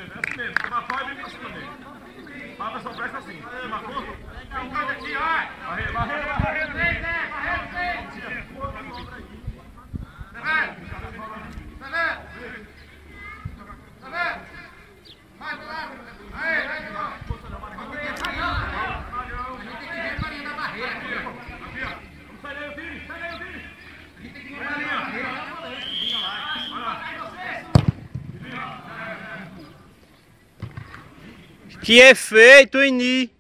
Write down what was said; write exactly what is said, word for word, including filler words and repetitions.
É assim mesmo. Você marcou e vem pra cima dele. Fala, pessoal, presta assim. Você marcou? Vem cá aqui, ó. Barreira, barreira, barreira. Vem, vem, barreira, vem. Tá vendo? Tá vendo? Tá vendo? Vai, vai lá. Aí, aí, ó. A gente tem que ver a marinha da barreira. Aqui, ó. Aqui, ó. Vamos sair daí, Vini. Sai daí, Vini. A gente tem que ver a marinha da barreira. Vai lá. Que efeito, Ini!